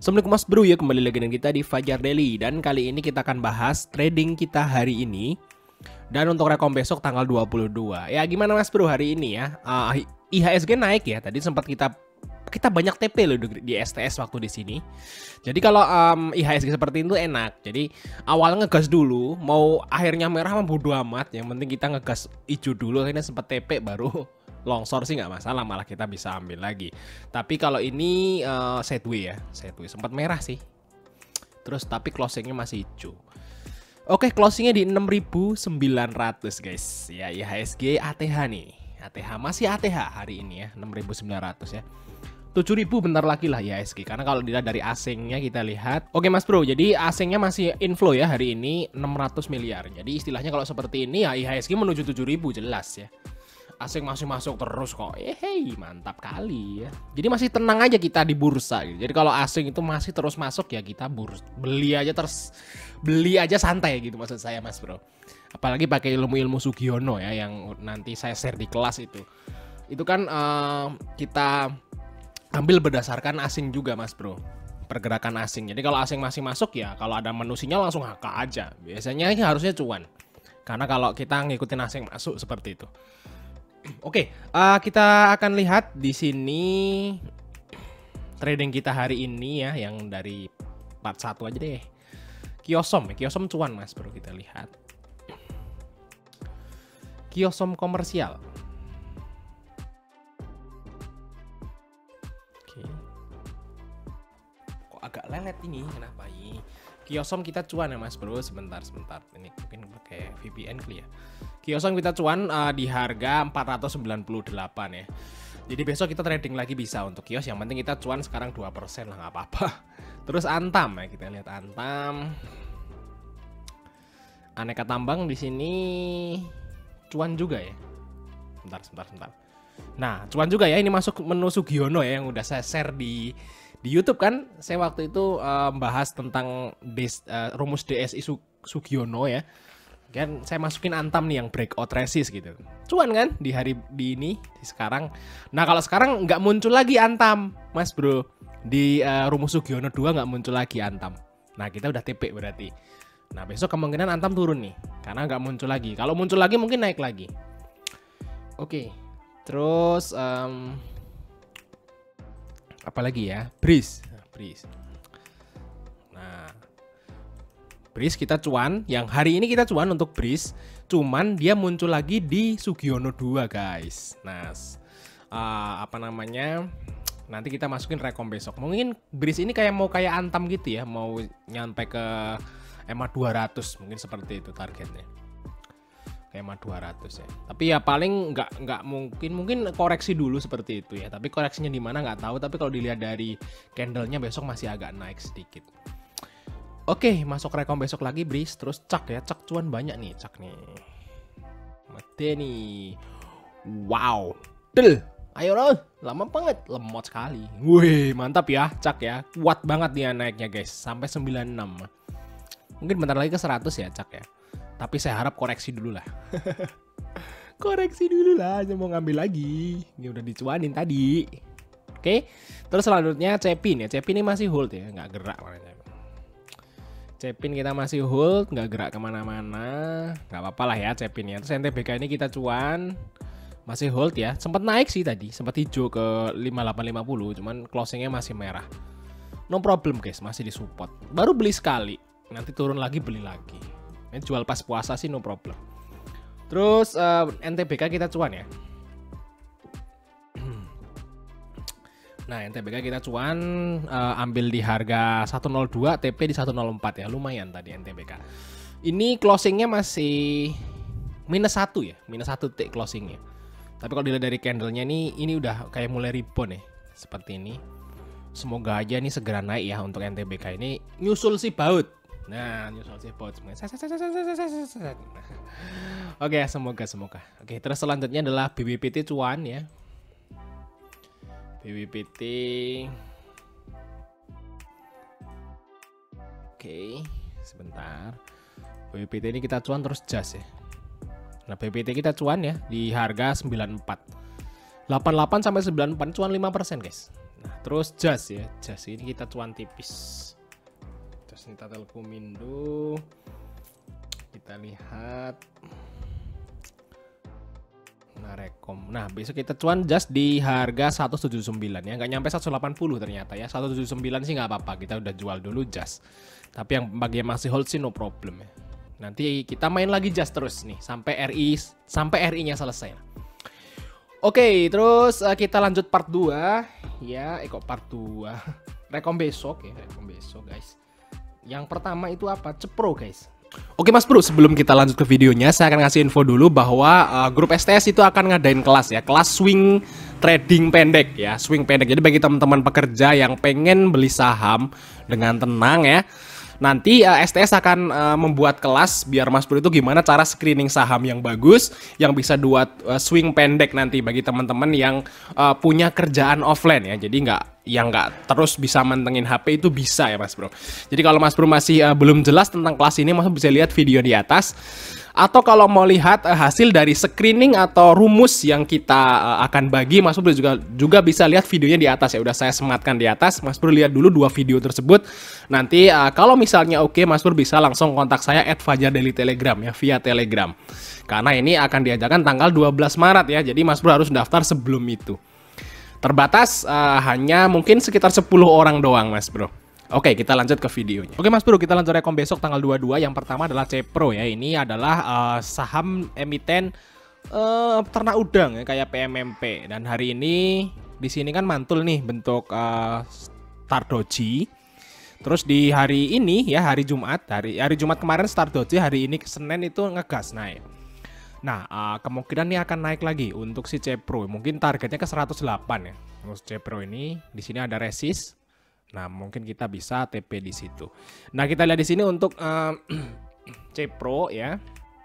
Assalamualaikum Mas Bro ya, kembali lagi dengan kita di Fajar Daily. Dan kali ini kita akan bahas trading kita hari ini. Dan untuk rekom besok tanggal 22. Ya gimana Mas Bro hari ini ya, IHSG naik ya. Tadi sempat kita banyak TP loh di STS waktu di sini. Jadi kalau IHSG seperti itu enak. Jadi awalnya ngegas dulu, mau akhirnya merah mah bodo amat. Yang penting kita ngegas hijau dulu, akhirnya sempat TP baru longsor sih nggak masalah, malah kita bisa ambil lagi. Tapi kalau ini sideways ya, sideways sempat merah sih. Terus tapi closingnya masih hijau. Oke, closingnya di 6.900 guys. Ya IHSG ATH nih. ATH masih ATH hari ini ya, 6.900 ya. 7.000 bentar lagi lah IHSG. Karena kalau dilihat dari asingnya kita lihat. Oke Mas Bro, jadi asingnya masih inflow ya hari ini 600 miliar. Jadi istilahnya kalau seperti ini ya IHSG menuju 7.000 jelas ya. Asing masih masuk terus kok. Hey, mantap kali ya. Jadi masih tenang aja kita di bursa gitu. Jadi kalau asing itu masih terus masuk ya kita beli aja santai gitu maksud saya Mas Bro. Apalagi pakai ilmu-ilmu Sugiono ya yang nanti saya share di kelas itu. Itu kan kita ambil berdasarkan asing juga Mas Bro. Pergerakan asing. Jadi kalau asing masih masuk ya kalau ada menusinya langsung HK aja. Biasanya ini harusnya cuan. Karena kalau kita ngikutin asing masuk seperti itu. Oke, kita akan lihat di sini trading kita hari ini ya, yang dari part 1 aja deh. Kiosom cuan Mas Bro, kita lihat. Kiosom komersial. Oke. Kok agak lelet ini, kenapa ini? Kiosom kita cuan ya Mas Bro, sebentar. Ini mungkin pakai VPN kali ya. Kiosom kita cuan di harga 498 ya. Jadi besok kita trading lagi bisa untuk kios. Yang penting kita cuan sekarang 2% lah, nggak apa-apa. Terus Antam ya, kita lihat Antam. Aneka tambang di sini cuan juga ya. Sebentar. Nah, cuan juga ya, ini masuk menu Sugiono ya yang udah saya share di YouTube kan. Saya waktu itu bahas tentang rumus DSI Sugiono ya. Kan saya masukin Antam nih yang breakout resist gitu. Cuan kan di sekarang. Nah, kalau sekarang nggak muncul lagi Antam, Mas Bro. Di rumus Sugiono 2 nggak muncul lagi Antam. Nah, kita udah TP berarti. Nah, besok kemungkinan Antam turun nih. Karena nggak muncul lagi. Kalau muncul lagi mungkin naik lagi. Oke. Terus apa lagi ya? Breeze. Nah, Breeze kita cuan, yang hari ini kita cuan untuk Breeze, cuman dia muncul lagi di Sugiono 2 guys. Nah, nanti kita masukin rekom besok. Mungkin Breeze ini kayak Antam gitu ya, mau nyampe ke EMA 200 mungkin seperti itu targetnya. Ke EMA 200 ya. Tapi ya paling nggak mungkin koreksi dulu seperti itu ya. Tapi koreksinya di mana nggak tahu. Tapi kalau dilihat dari candlenya besok masih agak naik sedikit. Oke, masuk rekom besok lagi Breeze. Terus cak ya, cak cuan banyak nih, cak nih. Mati nih. Wow. Ayo loh, lama banget, lemot sekali. Wih, mantap ya, cak ya. Kuat banget dia naiknya guys, sampai 96. Mungkin bentar lagi ke 100 ya, cak ya. Tapi saya harap koreksi dulu lah. Koreksi dulu lah, saya mau ngambil lagi. Ini udah dicuanin tadi. Oke, terus selanjutnya Cepin ya. Cepin ini masih hold ya, nggak gerak makanya. Cepin kita masih hold, nggak gerak kemana-mana, nggak apa-apa lah ya Cepin ya. Terus NTBK ini kita cuan, masih hold ya. Sempat naik sih tadi, sempat hijau ke 5850, cuman closingnya masih merah. No problem guys, masih disupport. Baru beli sekali, nanti turun lagi beli lagi. Ini jual pas puasa sih no problem. Terus NTBK kita cuan ya. Nah, NTBK kita cuan ambil di harga 102, TP di 104 ya. Lumayan tadi NTBK. Ini closingnya masih -1 ya. -1 tick closingnya. Tapi kalau dilihat dari candlenya ini udah kayak mulai rebound ya. Seperti ini. Semoga aja ini segera naik ya untuk NTBK ini. Nyusul si baut. Nah, nyusul si baut semuanya. Oke, semoga. Oke, terus selanjutnya adalah BBPT cuan ya. BBPT. Oke, sebentar. BBPT ini kita cuan terus jas ya. Nah, BBPT kita cuan ya di harga 94. 88 sampai 94 cuan 5% guys. Nah, terus jas ya. Jas ini kita cuan tipis. Jas Nita Telkomindo. Kita lihat. Nah, Rekom. Nah, besok kita cuan jas di harga 179 ya. Nggak nyampe 180 ternyata ya. 179 sih nggak apa-apa. Kita udah jual dulu jas. Tapi yang bagi yang masih hold sih no problem ya. Nanti kita main lagi jas terus nih sampai RI-nya selesai. Oke, terus kita lanjut part 2 ya. Kok part 2? Rekom besok ya, rekom besok guys. Yang pertama itu apa? Cepro guys. Oke Mas Bro, sebelum kita lanjut ke videonya, saya akan ngasih info dulu bahwa grup STS itu akan ngadain kelas ya, kelas swing trading pendek ya, swing pendek. Jadi bagi teman-teman pekerja yang pengen beli saham dengan tenang ya, nanti STS akan membuat kelas biar Mas Bro itu gimana cara screening saham yang bagus, yang bisa buat swing pendek nanti bagi teman-teman yang punya kerjaan offline ya. Jadi nggak terus bisa mantengin HP itu bisa ya Mas Bro. Jadi kalau Mas Bro masih belum jelas tentang kelas ini, Mas Bro bisa lihat video di atas. Atau kalau mau lihat hasil dari screening atau rumus yang kita akan bagi, Mas Bro juga bisa lihat videonya di atas ya. Udah saya sematkan di atas. Mas Bro lihat dulu 2 video tersebut. Nanti kalau misalnya oke, Mas Bro bisa langsung kontak saya @fajardaily Telegram ya, via Telegram. Karena ini akan diadakan tanggal 12 Maret ya. Jadi Mas Bro harus daftar sebelum itu. Terbatas hanya mungkin sekitar 10 orang doang Mas Bro. Oke, kita lanjut ke videonya. Oke Mas Bro, kita lanjut rekom besok tanggal 22. Yang pertama adalah Cepro ya. Ini adalah saham emiten ternak udang ya, kayak PMMP. Dan hari ini di sini kan mantul nih bentuk Star Doji. Terus di hari ini ya, hari Jumat kemarin Star Doji, hari ini Senin itu ngegas naik. Nah, kemungkinan ini akan naik lagi untuk si Cepro. Mungkin targetnya ke 108 ya. Terus Cepro ini di sini ada resist. Nah, mungkin kita bisa TP di situ. Nah, kita lihat di sini untuk Cepro ya.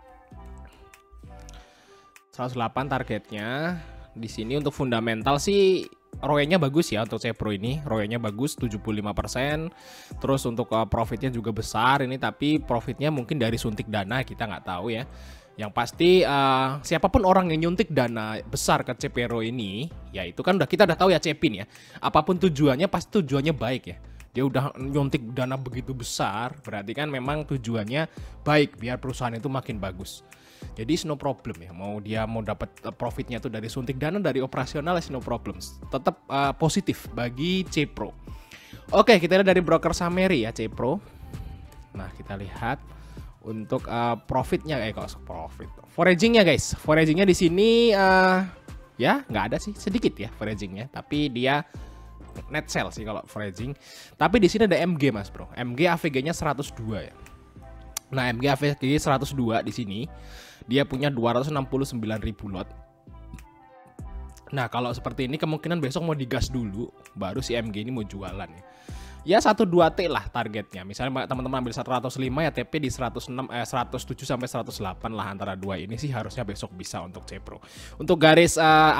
108 targetnya. Di sini untuk fundamental sih ROE-nya bagus ya untuk Cepro ini. ROE-nya bagus 75%. Terus untuk profitnya juga besar ini, tapi profitnya mungkin dari suntik dana, kita nggak tahu ya. Yang pasti siapapun orang yang nyuntik dana besar ke Cepro ini, ya itu kan kita udah tahu ya Cepin ya. Apapun tujuannya pasti tujuannya baik ya. Dia udah nyuntik dana begitu besar, berarti kan memang tujuannya baik biar perusahaan itu makin bagus. Jadi no problem ya. Mau dapat profitnya tuh dari suntik dana, dari operasional, no problem. Tetap positif bagi Cepro. Oke, kita lihat dari broker Sameri ya Cepro. Nah, kita lihat untuk profitnya foragingnya guys. Foragingnya di sini ya nggak ada sih, sedikit ya foragingnya, tapi dia net sell sih kalau foraging. Tapi di sini ada MG Mas Bro. MG AVG-nya 102 ya. Nah, MG AVG 102 di sini dia punya 269.000 lot. Nah, kalau seperti ini kemungkinan besok mau digas dulu baru si MG ini mau jualan ya. Ya 12T lah targetnya. Misalnya teman-teman ambil 105 ya, TP di 107 sampai 108 lah, antara dua ini sih harusnya besok bisa untuk Cepro. Untuk garis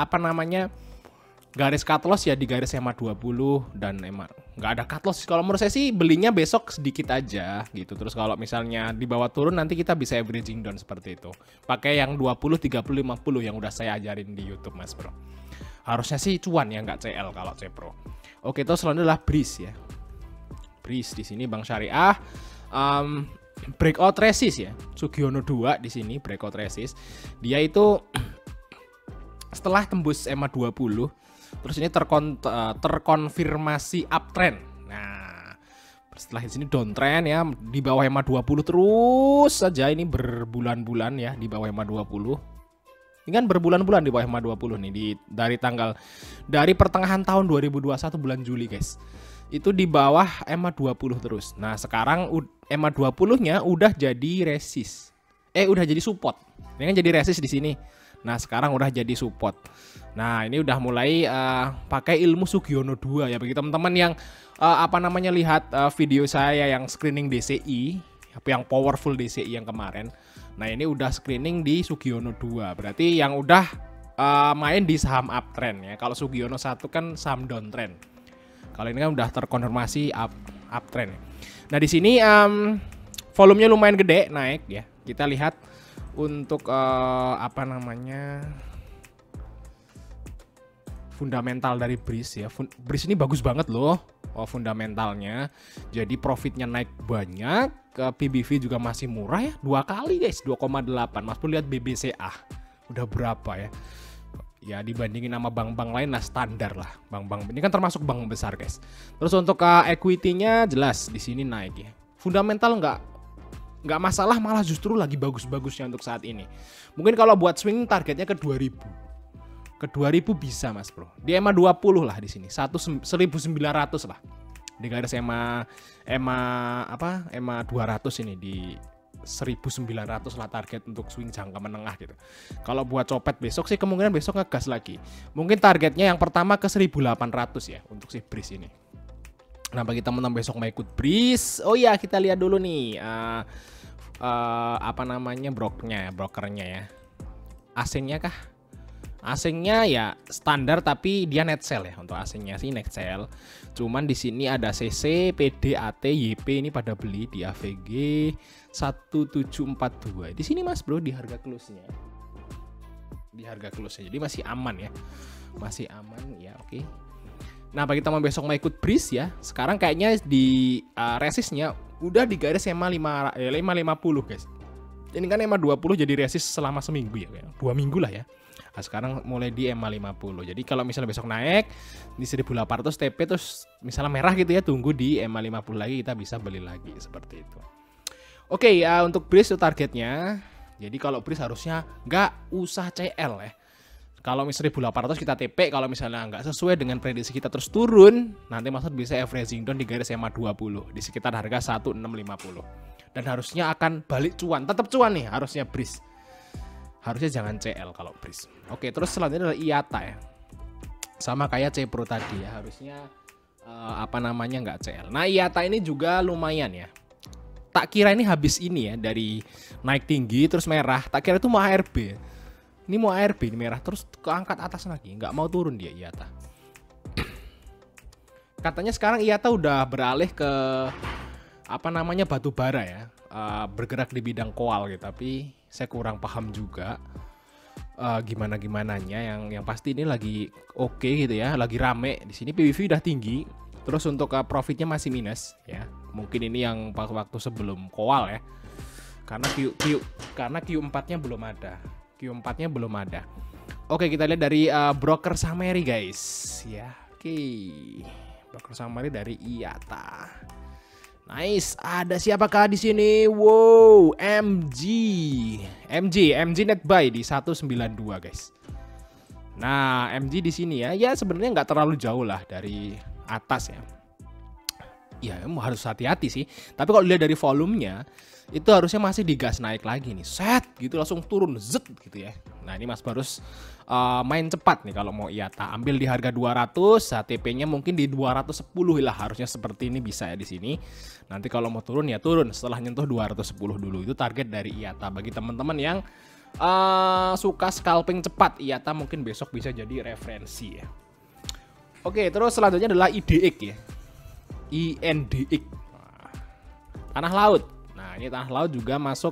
garis cut loss ya di garis EMA 20 dan EMA nggak ada cut loss. Kalau menurut saya sih belinya besok sedikit aja gitu. Terus kalau misalnya di bawah turun nanti kita bisa averaging down seperti itu. Pakai yang 20, 30, 50 yang udah saya ajarin di YouTube Mas Bro. Harusnya sih cuan ya, nggak CL kalau Cepro. Oke, terus selanjutnya adalah Breeze ya. Breeze di sini Bank Syariah, breakout resist ya, Sugiono 2 di sini breakout resist. Dia itu setelah tembus EMA 20, terus ini terkonfirmasi uptrend. Nah, setelah di sini downtrend ya, di bawah EMA 20 terus saja ini berbulan-bulan ya di bawah EMA 20. Ini kan berbulan-bulan di bawah EMA 20 nih dari pertengahan tahun 2021 bulan Juli guys. Itu di bawah EMA 20 terus. Nah, sekarang EMA 20-nya udah jadi resist. Udah jadi support. Ini kan jadi resist di sini. Nah, sekarang udah jadi support. Nah, ini udah mulai pakai ilmu Sugiono 2 ya bagi teman-teman yang lihat video saya yang screening DCI, yang powerful DCI yang kemarin. Nah, ini udah screening di Sugiono 2. Berarti yang udah main di saham uptrend ya. Kalau Sugiono 1 kan saham downtrend. Kalau ini kan udah terkonfirmasi uptrend. Nah, di sini volumenya lumayan gede naik ya. Kita lihat untuk fundamental dari Breeze ya. Breeze ini bagus banget loh fundamentalnya. Jadi profitnya naik banyak, PBV juga masih murah ya. 2 kali guys, 2,8. Mas Bro lihat BBCA udah berapa ya? Ya dibandingin sama bank-bank lain lah standar lah. Bank-bank ini kan termasuk bank besar guys. Terus untuk equity-nya jelas di sini naik ya. Fundamental nggak masalah, malah justru lagi bagus-bagusnya untuk saat ini. Mungkin kalau buat swing targetnya ke 2000. Ke 2000 bisa Mas Bro. Di EMA 20 lah di sini. 1900 lah. Di garis EMA 200 ini di 1900 lah target untuk swing jangka menengah gitu. Kalau buat copet besok sih kemungkinan besok ngegas lagi. Mungkin targetnya yang pertama ke 1800 ya untuk si Breeze ini. Nah bagi teman-teman besok mau ikut Breeze, oh ya kita lihat dulu nih apa namanya brokernya ya. Asingnya kah? Asingnya ya standar tapi dia net sell ya. Untuk asingnya sih net sell. Cuman di sini ada CC, PD, AT, YP ini pada beli di AVG 1742. Di sini Mas Bro di harga close-nya. Di harga close-nya. Jadi masih aman ya. Masih aman ya, oke. Nah, bagi teman besok mau ikut Breeze ya. Sekarang kayaknya di resistnya udah di garis EMA 550 guys. Ini kan EMA 20 jadi resist selama seminggu ya. 2 minggu lah ya. Nah, sekarang mulai di EMA 50. Jadi kalau misalnya besok naik di 1800 TP terus misalnya merah gitu ya, tunggu di EMA 50 lagi kita bisa beli lagi seperti itu. Oke, untuk Breeze itu targetnya. Jadi kalau Breeze harusnya nggak usah CL ya. Kalau misalnya 1800 kita TP, kalau misalnya nggak sesuai dengan prediksi kita terus turun, nanti maksud bisa averaging down di garis EMA 20 di sekitar harga 1650. Dan harusnya akan balik cuan, tetap cuan nih harusnya Breeze. Harusnya jangan CL kalau Breeze. Oke, terus selanjutnya adalah IATA ya. Sama kayak C Pro tadi ya, harusnya nggak CL. Nah, IATA ini juga lumayan ya. Tak kira ini habis ini ya, dari naik tinggi terus merah, tak kira itu mau ARB. Ini mau ARB, ini merah terus keangkat atas lagi, nggak mau turun dia IATA. Katanya sekarang IATA udah beralih ke batu bara ya, bergerak di bidang koal gitu, tapi saya kurang paham juga gimananya. Yang pasti ini lagi oke gitu ya, lagi rame di sini. PBV udah tinggi, terus untuk profitnya masih minus ya. Mungkin ini yang waktu sebelum koal ya, karena Q4-nya belum ada. Q4-nya belum ada. Oke, kita lihat dari broker summary guys ya. Oke, broker summary dari IATA. Nice, ada siapakah di sini? Wow, MG net buy di 192 guys. Nah, MG di sini ya sebenarnya nggak terlalu jauh lah dari atas ya. Ya harus hati-hati sih. Tapi kalau dilihat dari volumenya itu harusnya masih digas naik lagi nih. Set gitu langsung turun zet gitu ya. Nah, ini Mas harus main cepat nih kalau mau IATA. Ambil di harga 200, TP-nya mungkin di 210 lah, harusnya seperti ini bisa ya di sini. Nanti kalau mau turun ya turun setelah nyentuh 210 dulu. Itu target dari IATA. Bagi teman-teman yang suka scalping cepat, IATA mungkin besok bisa jadi referensi ya. Oke, terus selanjutnya adalah IDX ya. INDX. Tanah laut. Nah, ini tanah laut juga masuk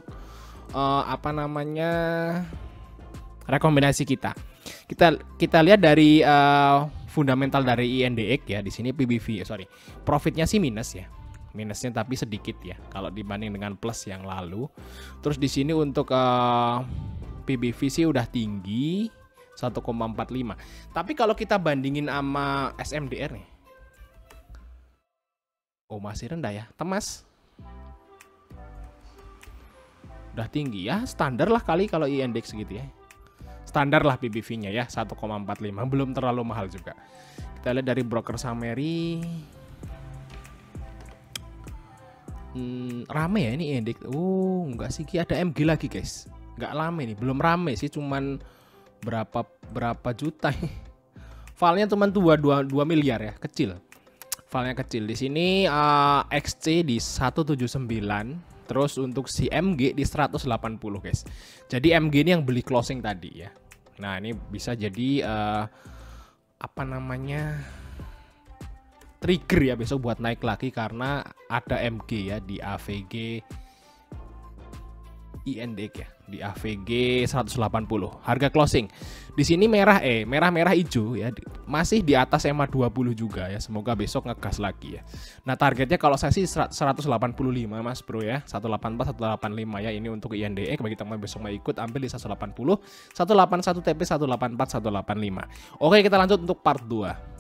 rekomendasi kita. Kita lihat dari fundamental dari INDX ya. Di sini profitnya sih minus ya. Minusnya tapi sedikit ya kalau dibanding dengan plus yang lalu. Terus di sini untuk PBV sih udah tinggi 1,45. Tapi kalau kita bandingin sama SMDR nih, oh masih rendah ya, Temas. Udah tinggi ya, standar lah kali kalau INDX gitu ya. Standar lah PBV-nya ya, 1,45, belum terlalu mahal juga. Kita lihat dari broker summary. Rame ya ini INDX. Oh, enggak sih, ada MG lagi guys. Enggak rame nih, belum rame sih, cuman berapa juta. Filenya cuman 2 miliar ya, kecil. Filenya kecil. Di sini XC di 179. Terus untuk si MG di 180 guys. Jadi MG ini yang beli closing tadi ya. Nah, ini bisa jadi trigger ya besok buat naik lagi karena ada MG ya di AVG INDX ya. di AVG 180. Harga closing di sini merah hijau ya, masih di atas EMA 20 juga ya. Semoga besok ngegas lagi ya. Nah, targetnya kalau saya sih 185 Mas Bro ya. 184 185 ya. Ini untuk INDE, bagi teman besok mau ikut ambil di 180, 181 TP, 184 185. Oke, kita lanjut untuk part 2.